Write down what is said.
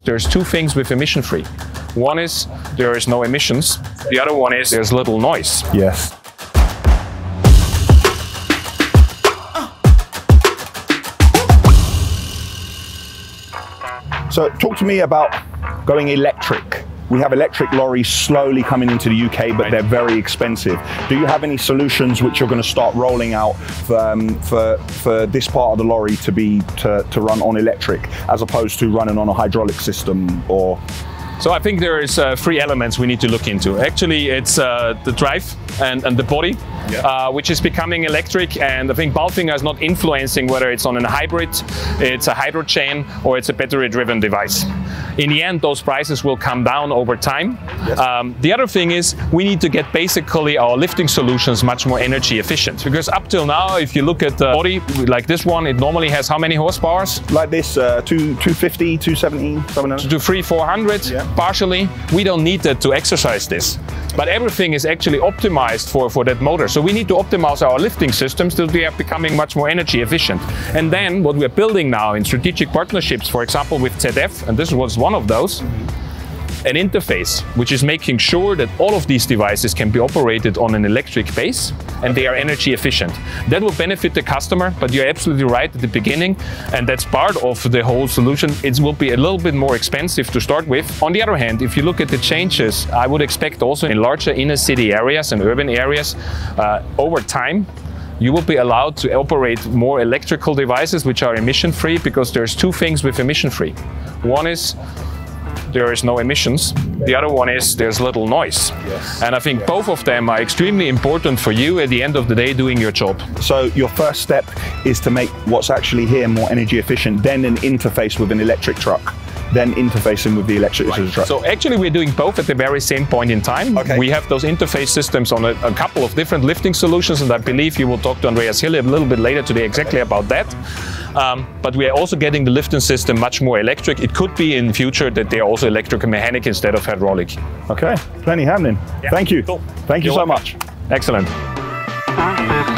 There's two things with emission-free. One is there is no emissions. The other one is there's little noise. Yes. So talk to me about going electric. We have electric lorries slowly coming into the UK, but they're very expensive. Do you have any solutions which you're going to start rolling out for this part of the lorry to run on electric, as opposed to running on a hydraulic system? Or so I think there is three elements we need to look into. Actually, it's the drive and the body, which is becoming electric, and I think PALFINGER is not influencing whether it's on a hybrid, it's a hydrogen, or it's a battery-driven device. In the end, those prices will come down over time. Yes. The other thing is we need to get basically our lifting solutions much more energy efficient, because up till now, if you look at the body like this one, it normally has how many horsepower? Like this, 250, 270, something like that? To 300-400, partially. We don't need that to exercise this. But everything is actually optimized for that motor. So we need to optimize our lifting systems till they are becoming much more energy efficient. And then what we're building now in strategic partnerships, for example with ZF, and this was one of those, an interface which is making sure that all of these devices can be operated on an electric base and they are energy efficient. That will benefit the customer, but you're absolutely right at the beginning, and that's part of the whole solution. It will be a little bit more expensive to start with. On the other hand, if you look at the changes, I would expect also in larger inner city areas and urban areas, over time, you will be allowed to operate more electrical devices which are emission-free, because there's two things with emission-free. One is there is no emissions. The other one is there's little noise. Yes. And I think both of them are extremely important for you at the end of the day doing your job. So your first step is to make what's actually here more energy efficient, then an interface with an electric truck, then interfacing with the electric truck. So actually we're doing both at the very same point in time. Okay. We have those interface systems on a couple of different lifting solutions, and I believe you will talk to Andreas Hille a little bit later today exactly about that. But we are also getting the lifting system much more electric. It could be in future that they're also electromechanic instead of hydraulic. Okay, plenty happening. Yeah. Thank you. Cool. Thank you so much. Excellent.